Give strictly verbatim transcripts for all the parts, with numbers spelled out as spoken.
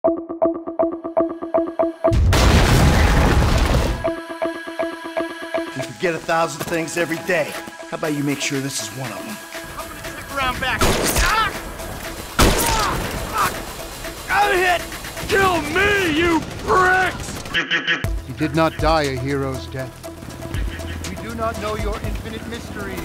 You forget a thousand things every day. How about you make sure this is one of them? I'm gonna stick around back. Ah! Ah! I'm hit! Kill me, you pricks! He did not die a hero's death. We do not know your infinite mysteries.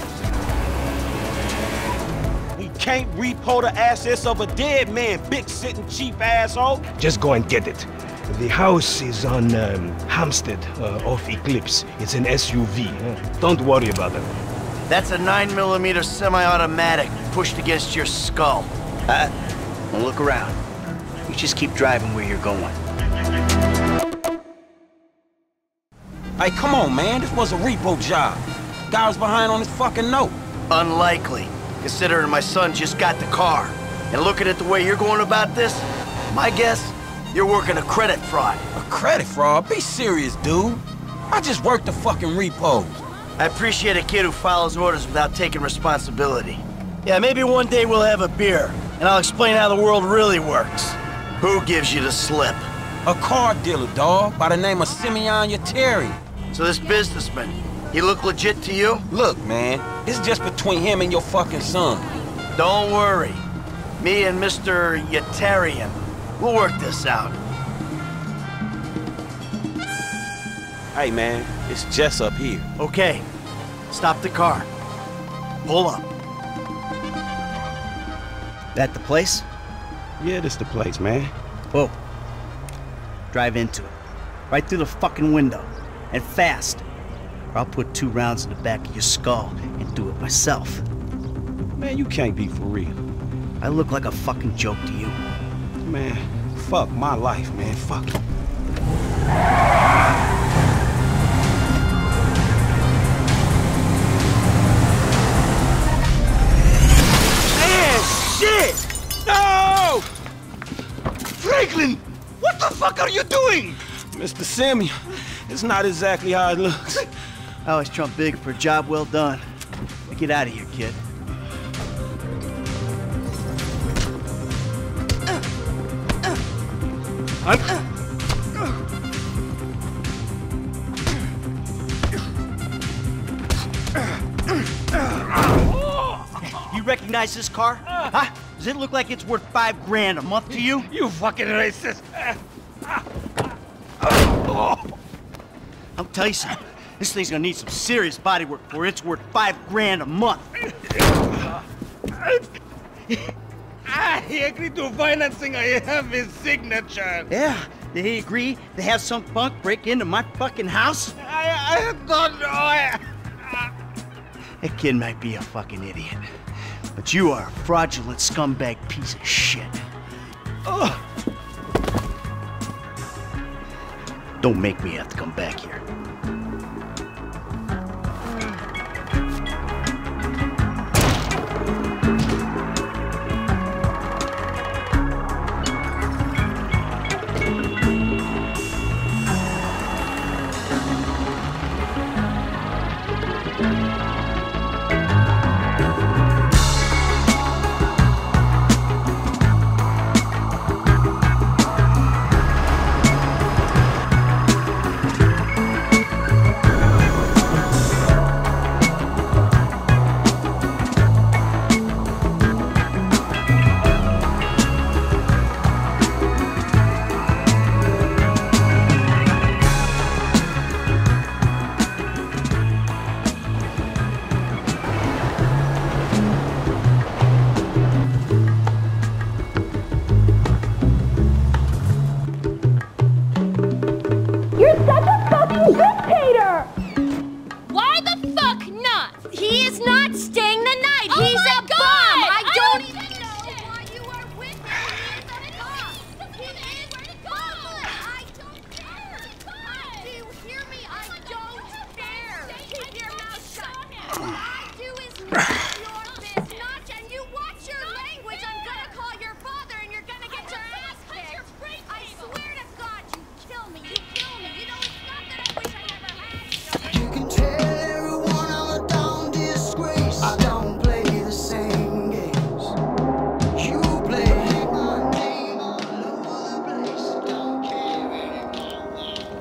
We can't repo the assets of a dead man, big sitting cheap asshole. Just go and get it. The house is on um, Hampstead, uh, off Eclipse. It's an S U V. Uh, don't worry about it. That's a nine millimeter semi-automatic pushed against your skull. Uh, well, look around. You just keep driving where you're going. Hey, come on, man. This was a repo job. Guy was behind on his fucking note. Unlikely, considering my son just got the car. And looking at the way you're going about this, my guess, you're working a credit fraud. A credit fraud? Be serious, dude. I just worked the fucking repos. I appreciate a kid who follows orders without taking responsibility. Yeah, maybe one day we'll have a beer, and I'll explain how the world really works. Who gives you the slip? A car dealer, dawg, by the name of Simeon Yeteri. So this businessman, he look legit to you? Look, man, this is just between him and your fucking son. Don't worry. Me and Mister Yetarian, we'll work this out. Hey, man, it's Jess up here. Okay, stop the car. Pull up. That the place? Yeah, this the place, man. Whoa. Drive into it. Right through the fucking window. And fast. Or I'll put two rounds in the back of your skull and do it myself. Man, you can't be for real. I look like a fucking joke to you. Man, fuck my life, man. Fuck it. Shit! No! Franklin! What the fuck are you doing? Mister Simeon, it's not exactly how it looks. I always trump big for a job well done. Now get out of here, kid. I'm... You recognize this car? Huh? Does it look like it's worth five grand a month to you? You fucking racist! I'll tell you something. This thing's gonna need some serious body work for it's worth five grand a month. Ah, he agreed to financing. I have his signature. Yeah, did he agree to have some punk break into my fucking house? I, I don't know. I... That kid might be a fucking idiot. But you are a fraudulent scumbag piece of shit. Ugh. Don't make me have to come back here.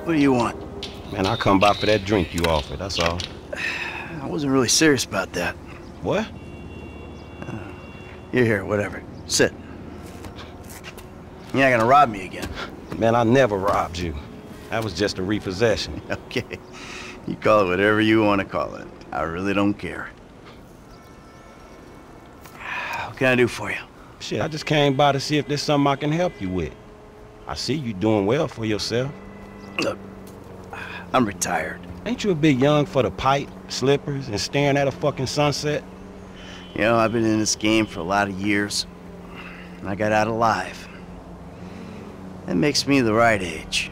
What do you want? Man, I come by for that drink you offered, that's all. I wasn't really serious about that. What? Uh, you're here, whatever. Sit. You're not gonna rob me again. Man, I never robbed you. That was just a repossession. Okay. You call it whatever you want to call it. I really don't care. What can I do for you? Shit, I just came by to see if there's something I can help you with. I see you doing well for yourself. Look, I'm retired. Ain't you a bit young for the pipe, slippers, and staring at a fucking sunset? You know, I've been in this game for a lot of years, and I got out alive. That makes me the right age.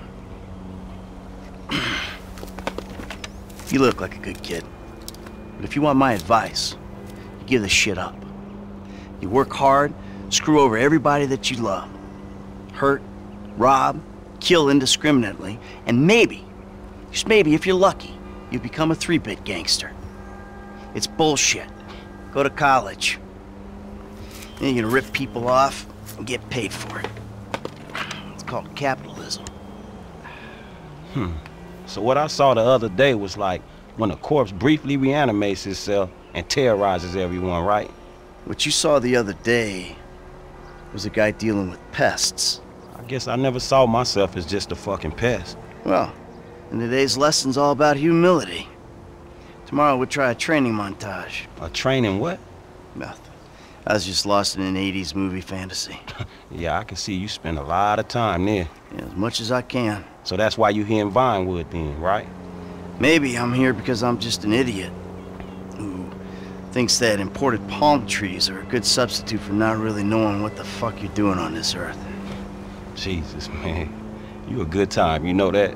You look like a good kid. But if you want my advice, you give this shit up. You work hard, screw over everybody that you love. Hurt, rob, kill indiscriminately, and maybe, just maybe if you're lucky, you become a three-bit gangster. It's bullshit. Go to college. Then you're gonna rip people off and get paid for it. It's called capitalism. Hmm. So what I saw the other day was like when a corpse briefly reanimates itself and terrorizes everyone, right? What you saw the other day was a guy dealing with pests. I guess I never saw myself as just a fucking pest. Well, and today's lesson's all about humility. Tomorrow we'll try a training montage. A training what? Nothing. I was just lost in an eighties movie fantasy. Yeah, I can see you spend a lot of time there. Yeah, as much as I can. So that's why you here in Vinewood then, right? Maybe I'm here because I'm just an idiot who thinks that imported palm trees are a good substitute for not really knowing what the fuck you're doing on this earth. Jesus, man. You a good time, you know that?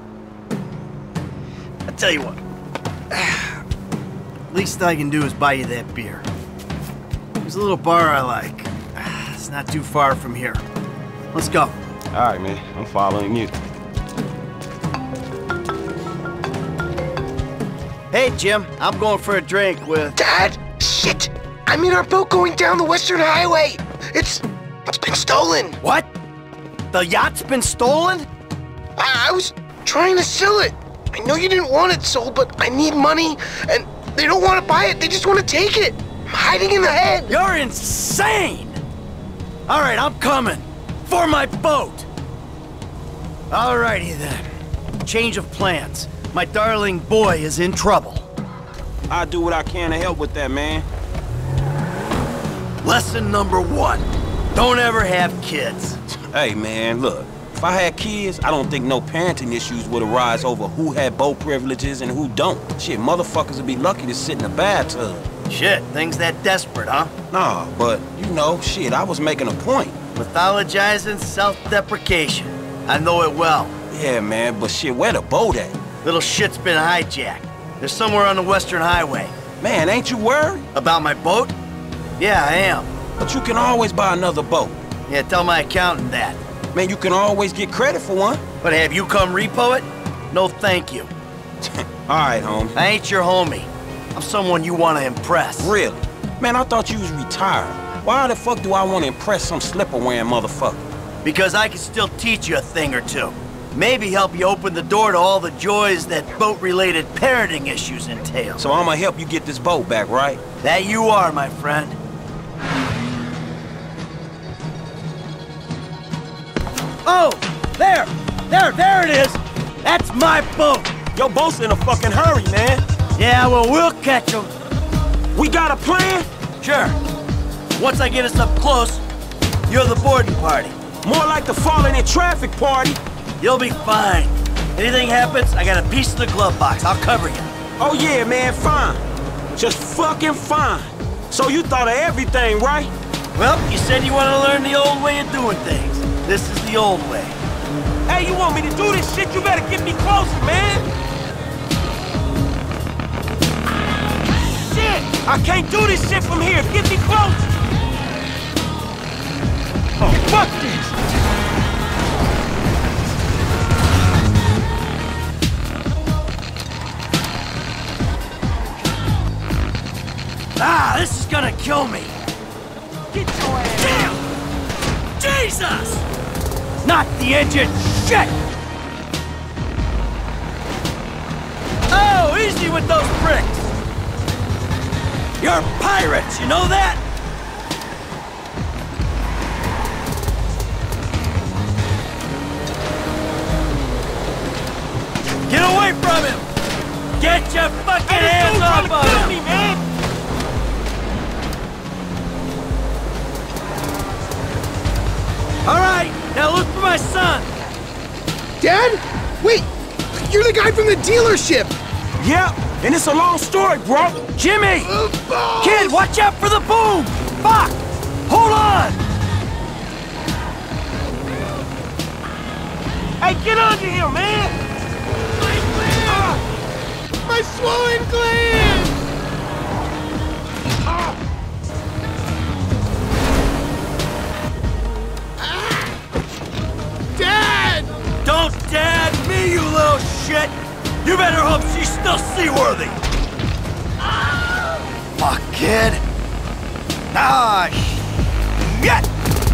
I tell you what. Least I can do is buy you that beer. There's a little bar I like. It's not too far from here. Let's go. All right, man. I'm following you. Hey, Jim. I'm going for a drink with... Dad! Shit! I'm in our boat going down the Western Highway! It's... it's been stolen! What? The yacht's been stolen? I, I was trying to sell it. I know you didn't want it sold, but I need money, and they don't want to buy it. They just want to take it. I'm hiding in the head. You're insane! All right, I'm coming. For my boat. Alrighty then. Change of plans. My darling boy is in trouble. I'll do what I can to help with that, man. Lesson number one. Don't ever have kids. Hey, man, look. If I had kids, I don't think no parenting issues would arise over who had boat privileges and who don't. Shit, motherfuckers would be lucky to sit in a bathtub. Shit, things that desperate, huh? Nah, but, you know, shit, I was making a point. Mythologizing self-deprecation. I know it well. Yeah, man, but shit, where the boat at? Little shit's been hijacked. They're somewhere on the Western Highway. Man, ain't you worried? About my boat? Yeah, I am. But you can always buy another boat. Yeah, tell my accountant that. Man, you can always get credit for one. But have you come repo it? No thank you. All right, homie. I ain't your homie. I'm someone you want to impress. Really? Man, I thought you was retired. Why the fuck do I want to impress some slipper-wearing motherfucker? Because I can still teach you a thing or two. Maybe help you open the door to all the joys that boat-related parenting issues entail. So I'm gonna help you get this boat back, right? That you are, my friend. Oh! There! There, there it is! That's my boat! Your boat's in a fucking hurry, man. Yeah, well, we'll catch them. We got a plan? Sure. Once I get us up close, you're the boarding party. More like the falling in traffic party. You'll be fine. Anything happens, I got a piece of the glove box. I'll cover you. Oh yeah, man, fine. Just fucking fine. So you thought of everything, right? Well, you said you want to learn the old way of doing things. This is the old way. Hey, you want me to do this shit? You better get me closer, man. Shit! I can't do this shit from here. Get me closer. Oh, fuck this. Ah, this is gonna kill me. Get your ass. Damn! Jesus! Not the engine! Shit! Easy with those bricks! You're pirates, you know that? Get away from him! Get your fucking hands off of him! Me, man. All right, now look for my son! Dad? Wait! You're the guy from the dealership! Yeah, and it's a long story, bro. Jimmy! Uh, Kid, watch out for the boom! Fuck! Hold on! Hey, get under here, man! My swollen gland! Ah. Dad! Don't dad me, you little shit! You better hope she's still seaworthy! Ah. Fuck, kid! Ah, shit!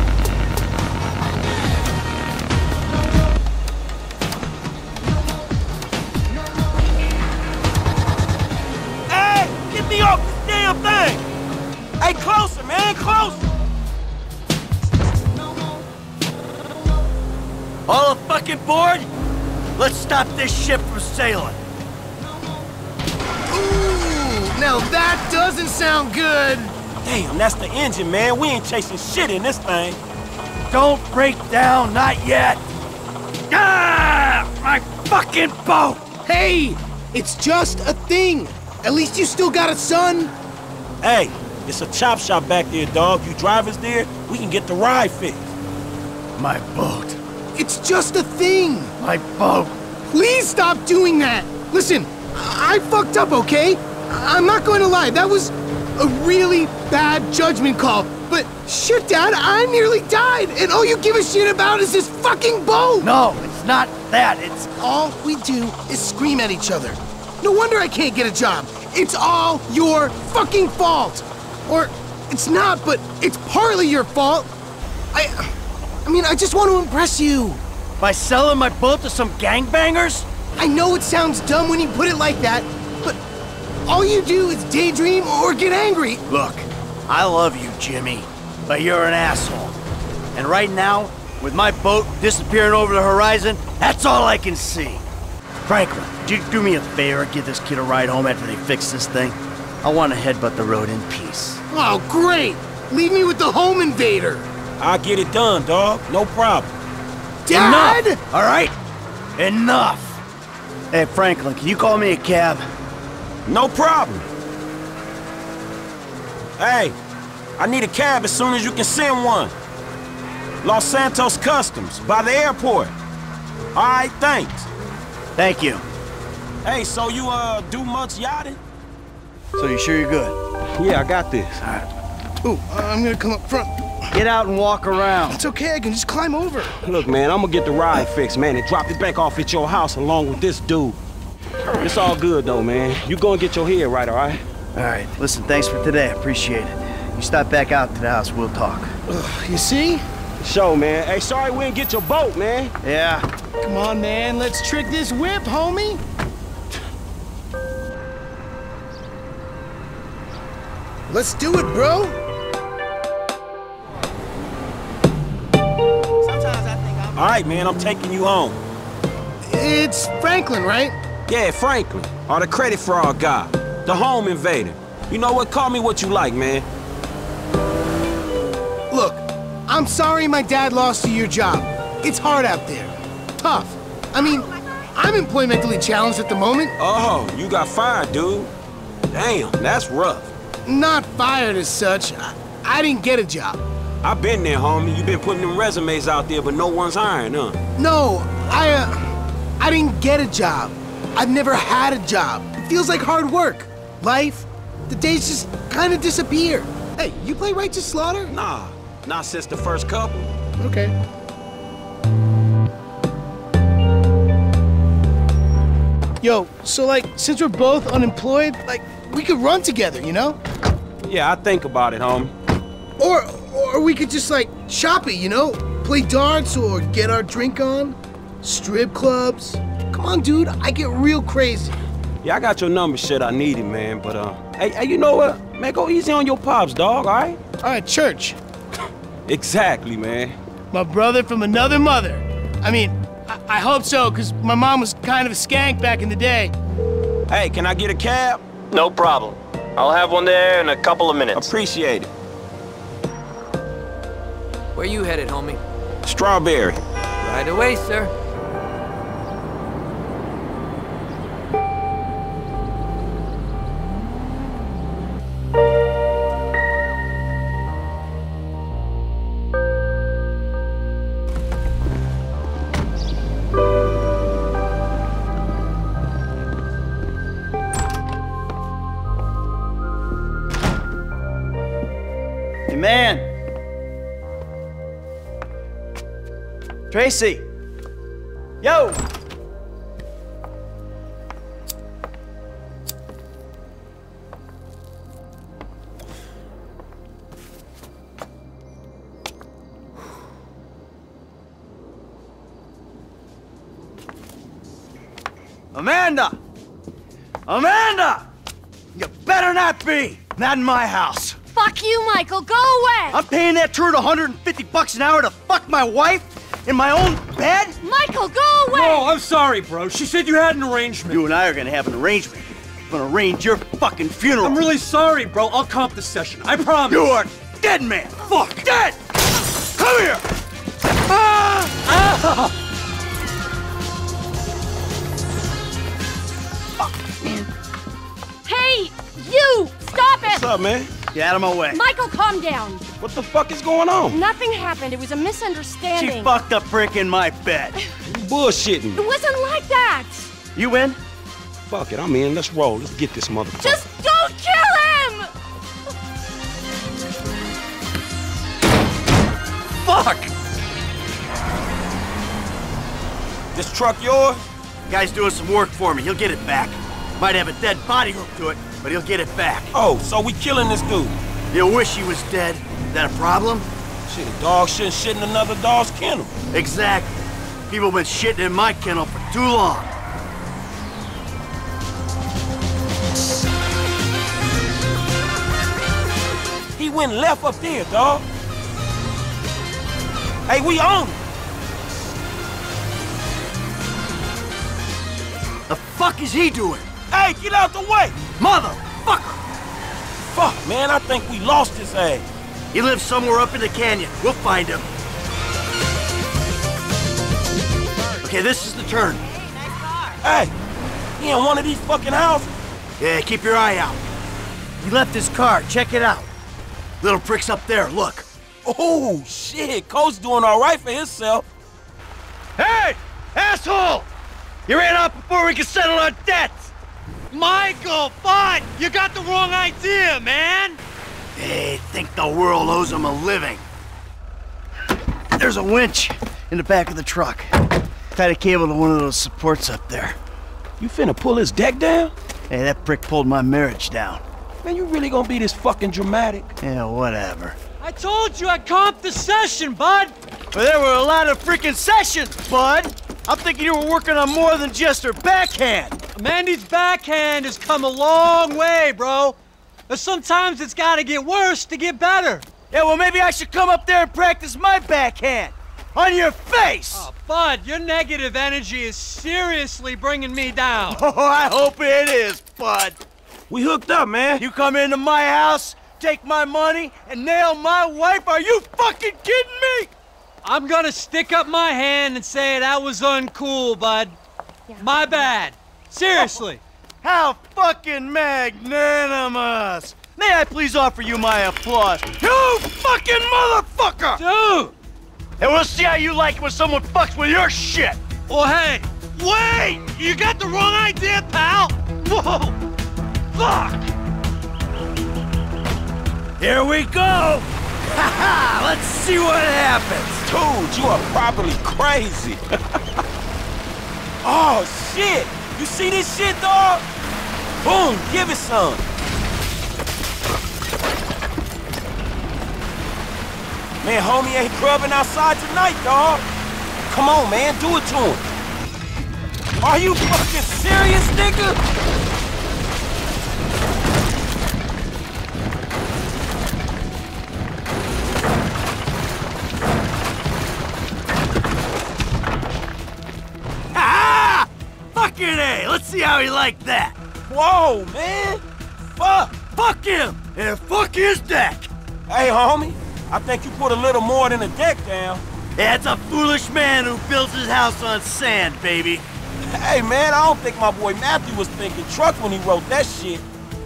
Get me off this damn thing! Hey, closer, man, closer! All fucking board? Let's stop this ship from sailing. Ooh, now that doesn't sound good! Damn, that's the engine, man. We ain't chasing shit in this thing. Don't break down, not yet! Ah! My fucking boat! Hey! It's just a thing! At least you still got a son! Hey, it's a chop shop back there, dog. You drive us there, we can get the ride fixed. My boat. It's just a thing! My boat. Please stop doing that! Listen, I fucked up, okay? I'm not going to lie, that was a really bad judgment call. But shit, Dad, I nearly died, and all you give a shit about is this fucking boat! No, it's not that, it's... All we do is scream at each other. No wonder I can't get a job. It's all your fucking fault. Or it's not, but it's partly your fault. I... I mean, I just want to impress you. By selling my boat to some gangbangers? I know it sounds dumb when you put it like that, but all you do is daydream or get angry. Look, I love you, Jimmy, but you're an asshole. And right now, with my boat disappearing over the horizon, that's all I can see. Franklin, would you do me a favor and give this kid a ride home after they fix this thing? I want to headbutt the road in peace. Oh, great! Leave me with the home invader. I'll get it done, dog. No problem. Dad! Enough, all right? Enough! Hey, Franklin, can you call me a cab? No problem. Hey, I need a cab as soon as you can send one. Los Santos Customs, by the airport. All right, thanks. Thank you. Hey, so you, uh, do much yachting? So you sure you're good? Yeah, I got this. All right. Ooh, I'm gonna come up front. Get out and walk around. It's okay, I can just climb over. Look, man, I'm gonna get the ride fixed, man, and drop it back off at your house along with this dude. It's all good, though, man. You go and get your head right, all right? All right, listen, thanks for today. I appreciate it. You stop back out to the house, we'll talk. Ugh, you see? Show, man. Hey, sorry we didn't get your boat, man. Yeah. Come on, man, let's trick this whip, homie. Let's do it, bro. All right, man, I'm taking you home. It's Franklin, right? Yeah, Franklin, or the credit fraud guy, the home invader. You know what? Call me what you like, man. Look, I'm sorry my dad lost you your job. It's hard out there. Tough. I mean, I'm employmentally challenged at the moment. Oh, you got fired, dude. Damn, that's rough. Not fired as such. I, I didn't get a job. I've been there, homie. You've been putting them resumes out there, but no one's hiring, huh? No, I, uh, I didn't get a job. I've never had a job. It feels like hard work. Life, the days just kind of disappear. Hey, you play Righteous Slaughter? Nah, not since the first couple. Okay. Yo, so like, since we're both unemployed, like, we could run together, you know? Yeah, I think about it, homie. Or, or we could just like, shop it, you know? Play darts or get our drink on. Strip clubs. Come on, dude, I get real crazy. Yeah, I got your number, shit. I need it, man. But, uh, hey, hey, you know what? Man, go easy on your pops, dog, all right? All right, church. Exactly, man. My brother from another mother. I mean, I, I hope so, because my mom was kind of a skank back in the day. Hey, can I get a cab? No problem. I'll have one there in a couple of minutes. Appreciate it. Where you headed, homie? Strawberry. Right away, sir. Hey, man. Tracy. Yo. Amanda! Amanda! You better not be! Not in my house. Fuck you, Michael. Go away! I'm paying that turd one hundred fifty bucks an hour to fuck my wife in my own bed? Michael, go away! No, I'm sorry, bro. She said you had an arrangement. You and I are gonna have an arrangement. I'm gonna arrange your fucking funeral. I'm really sorry, bro. I'll comp the session. I promise. You are dead, man! Fuck! Dead! Come here! Ah! Ah! Fuck, man. Hey, you! Stop it! What's up, man? Get out of my way. Michael, calm down. What the fuck is going on? Nothing happened. It was a misunderstanding. She fucked a prick in my bed. You bullshitting. It wasn't like that. You in? Fuck it, I'm in. Let's roll. Let's get this motherfucker. Just don't kill him! Fuck! This truck yours? Guy's doing some work for me. He'll get it back. Might have a dead body hooked to it, but he'll get it back. Oh, so we killing this dude? You wish he was dead. Is that a problem? Shit, a dog shouldn't shit in another dog's kennel. Exactly. People have been shitting in my kennel for too long. He went left up there, dog. Hey, we on it. The fuck is he doing? Hey, get out the way! Motherfucker! Fuck, man, I think we lost his ass. He lives somewhere up in the canyon. We'll find him. Okay, this is the turn. Hey, he in one of these fucking houses? Yeah, keep your eye out. He left his car. Check it out. Little prick's up there. Look. Oh, shit. Coach doing all right for himself. Hey! Asshole! You ran off before we could settle our debts! Michael, fine! You got the wrong idea, man! They think the world owes them a living. There's a winch in the back of the truck. Tied a cable to one of those supports up there. You finna pull his deck down? Hey, that prick pulled my marriage down. Man, you really gonna be this fucking dramatic? Yeah, whatever. I told you I comped the session, bud! But there were a lot of freaking sessions, bud! I'm thinking you were working on more than just her backhand. Mandy's backhand has come a long way, bro. But sometimes it's gotta get worse to get better. Yeah, well, maybe I should come up there and practice my backhand. On your face! Oh, bud, your negative energy is seriously bringing me down. Oh, I hope it is, bud. We hooked up, man. You come into my house, take my money, and nail my wife? Are you fucking kidding me? I'm gonna stick up my hand and say that was uncool, bud. Yeah. My bad. Seriously. How fucking magnanimous! May I please offer you my applause? You fucking motherfucker! Dude! And we'll see how you like it when someone fucks with your shit! Well, hey, wait! You got the wrong idea, pal! Whoa! Fuck! Here we go! Ha ha! Let's see what happens! Dude, you are properly crazy. Oh, shit! You see this shit, dog? Boom, give it some. Man, homie ain't grubbing outside tonight, dog. Come on, man, do it to him. Are you fucking serious, nigga? Okay, let's see how he liked that. Whoa, man! Fuck! Fuck him! And fuck his deck! Hey, homie, I think you put a little more than a deck down. That's a foolish man who builds his house on sand, baby. Hey, man, I don't think my boy Matthew was thinking truck when he wrote that shit.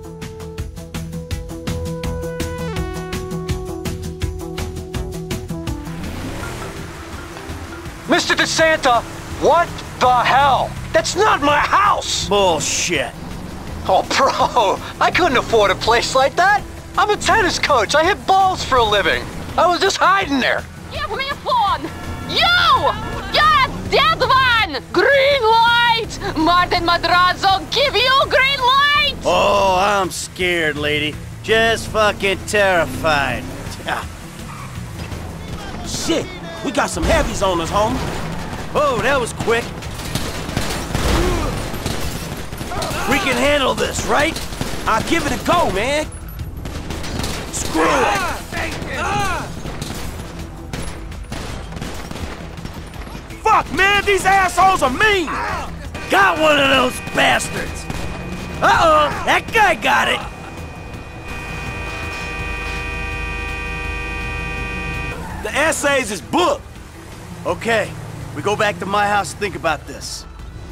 Mister DeSanta, what the hell? That's not my house! Bullshit. Oh, bro, I couldn't afford a place like that. I'm a tennis coach. I hit balls for a living. I was just hiding there. Give me a phone! You! You're a dead one! Green light! Martin Madrazo, give you green light! Oh, I'm scared, lady. Just fucking terrified. Shit, we got some heavies on us, homie. Oh, that was quick. We can handle this, right? I'll give it a go, man. Screw it! Fuck, man, these assholes are mean! Got one of those bastards! Uh-oh, that guy got it! The essays is booked. Okay, we go back to my house and think about this.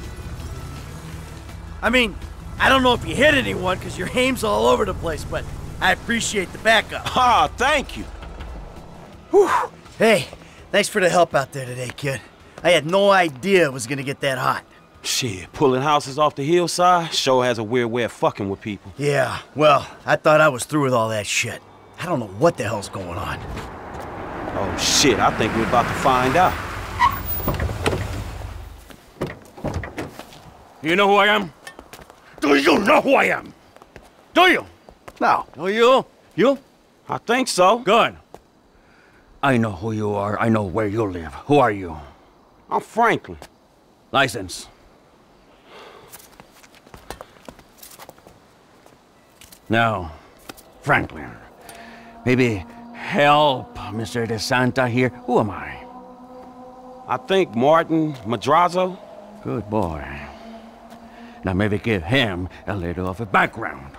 I mean, I don't know if you hit anyone because your aim's all over the place, but I appreciate the backup. Ah, thank you. Whew. Hey, thanks for the help out there today, kid. I had no idea it was gonna get that hot. Shit, pulling houses off the hillside sure has a weird way of fucking with people. Yeah, well, I thought I was through with all that shit. I don't know what the hell's going on. Oh shit, I think we're about to find out. You know who I am? Do you know who I am? Do you? No. Do you? You? I think so. Good. I know who you are. I know where you live. Who are you? I'm Franklin. License. Now, Franklin, maybe help Mister DeSanta here. Who am I? I think Martin Madrazo. Good boy. Now maybe give him a little of a background.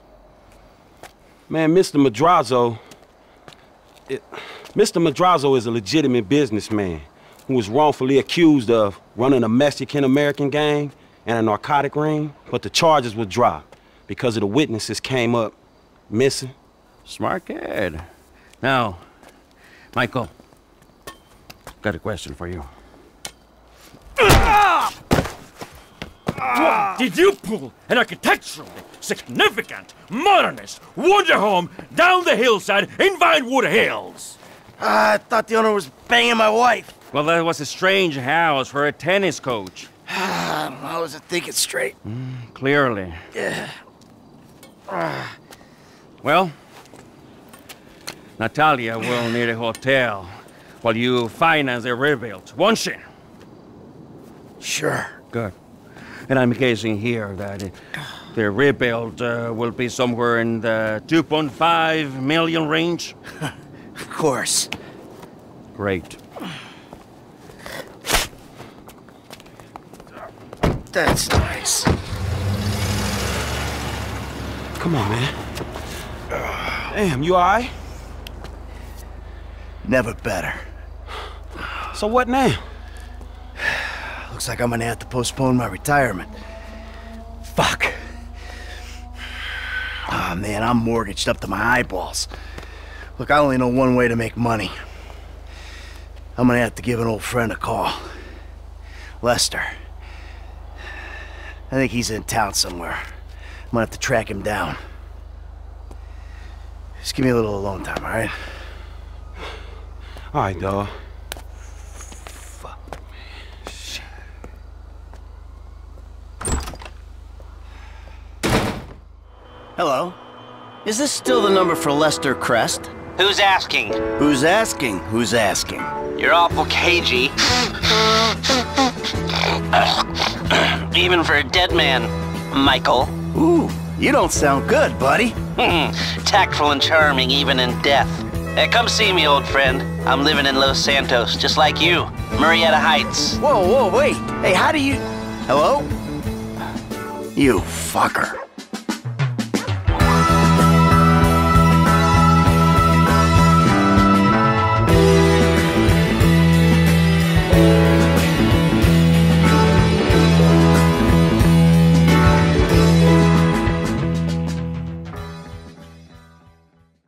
Man, Mister Madrazo... It, Mister Madrazo is a legitimate businessman who was wrongfully accused of running a Mexican-American gang and a narcotic ring, but the charges were dropped because of the witnesses came up missing. Smart kid. Now, Michael, got a question for you. What did you pull an architecturally significant, modernist wonder home down the hillside in Vinewood Hills? Uh, I thought the owner was banging my wife. Well, that was a strange house for a tennis coach. I don't know, I wasn't thinking straight. Mm, clearly. Yeah. Well, Natalia will need a hotel while you finance the rebuild, won't she? Sure. Good. And I'm guessing here that the rebuild uh, will be somewhere in the two point five million range. Of course. Great. That's nice. Come on, man. Damn, you all right? Never better. So what now? Looks like I'm gonna have to postpone my retirement. Fuck. Oh man, I'm mortgaged up to my eyeballs. Look, I only know one way to make money. I'm gonna have to give an old friend a call. Lester. I think he's in town somewhere. I'm gonna have to track him down. Just give me a little alone time, all right? All right, dawg. Hello. Is this still the number for Lester Crest? Who's asking? Who's asking? Who's asking? You're awful cagey. Even for a dead man, Michael. Ooh, you don't sound good, buddy. Tactful and charming even in death. Hey, come see me, old friend. I'm living in Los Santos, just like you. Murrieta Heights. Whoa, whoa, wait. Hey, how do you... Hello? You fucker.